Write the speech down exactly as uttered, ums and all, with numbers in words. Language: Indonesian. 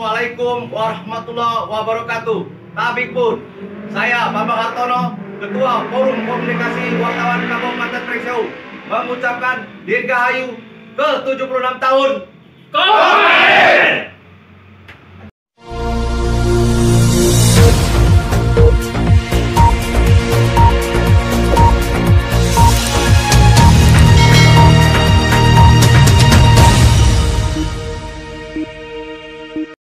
Assalamualaikum warahmatullahi wabarakatuh. Tabik pun, saya Bambang Hartono, Ketua Forum Komunikasi Wartawan Kabupaten Prekseu, mengucapkan Dirgahayu ke tujuh puluh enam tahun. Komandan!